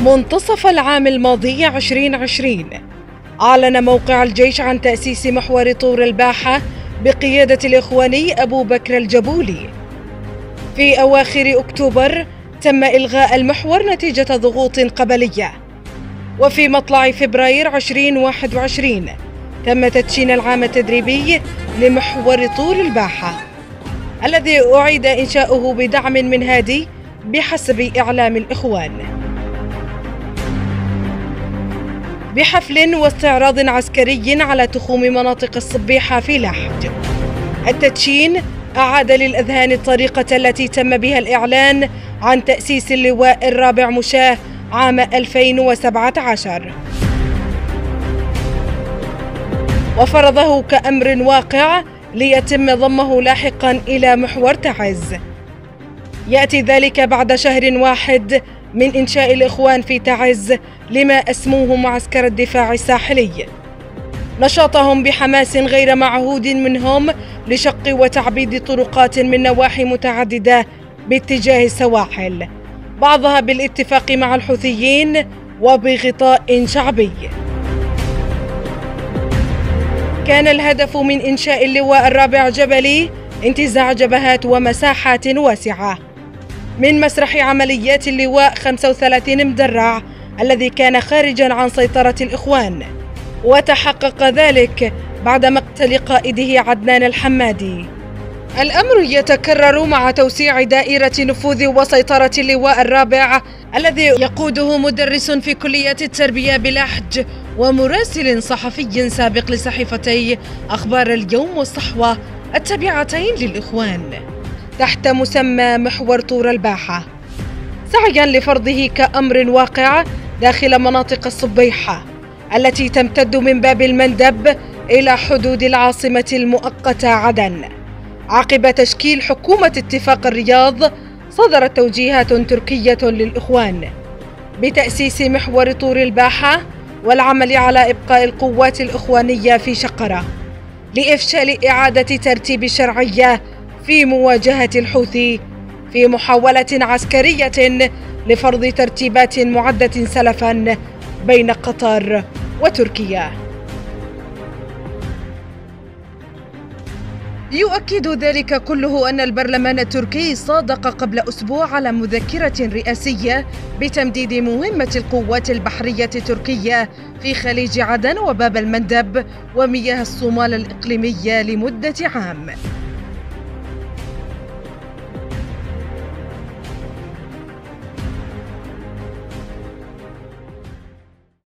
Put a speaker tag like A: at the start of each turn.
A: منتصف العام الماضي 2020 أعلن موقع الجيش عن تأسيس محور طور الباحة بقيادة الإخواني أبو بكر الجبولي. في أواخر أكتوبر تم إلغاء المحور نتيجة ضغوط قبلية، وفي مطلع فبراير 2021 تم تدشين العام التدريبي لمحور طور الباحة الذي أعيد إنشاؤه بدعم من هادي بحسب إعلام الإخوان، بحفل واستعراض عسكري على تخوم مناطق الصبيحة في لحج. التدشين أعاد للأذهان الطريقة التي تم بها الإعلان عن تأسيس اللواء الرابع مشاة عام 2017، وفرضه كأمر واقع ليتم ضمه لاحقا إلى محور تعز. يأتي ذلك بعد شهر واحد من إنشاء الإخوان في تعز لما أسموه معسكر الدفاع الساحلي، نشاطهم بحماس غير معهود منهم لشق وتعبيد طرقات من نواحي متعددة باتجاه السواحل، بعضها بالاتفاق مع الحوثيين وبغطاء شعبي. كان الهدف من إنشاء اللواء الرابع جبلي انتزاع جبهات ومساحات واسعة من مسرح عمليات اللواء 35 مدرع الذي كان خارجا عن سيطرة الإخوان، وتحقق ذلك بعد مقتل قائده عدنان الحمادي. الأمر يتكرر مع توسيع دائرة نفوذ وسيطرة اللواء الرابع الذي يقوده مدرس في كلية التربية بلحج ومراسل صحفي سابق لصحيفتي أخبار اليوم والصحوة التابعتين للإخوان تحت مسمى محور طور الباحة، سعيا لفرضه كأمر واقع داخل مناطق الصبيحة التي تمتد من باب المندب إلى حدود العاصمة المؤقتة عدن. عقب تشكيل حكومة اتفاق الرياض صدرت توجيهات تركية للإخوان بتأسيس محور طور الباحة والعمل على إبقاء القوات الإخوانية في شقرة لإفشال إعادة ترتيب الشرعية في مواجهة الحوثي في محاولة عسكرية لفرض ترتيبات معدة سلفا بين قطر وتركيا. يؤكد ذلك كله أن البرلمان التركي صادق قبل أسبوع على مذكرة رئاسية بتمديد مهمة القوات البحرية التركية في خليج عدن وباب المندب ومياه الصومال الإقليمية لمدة عام.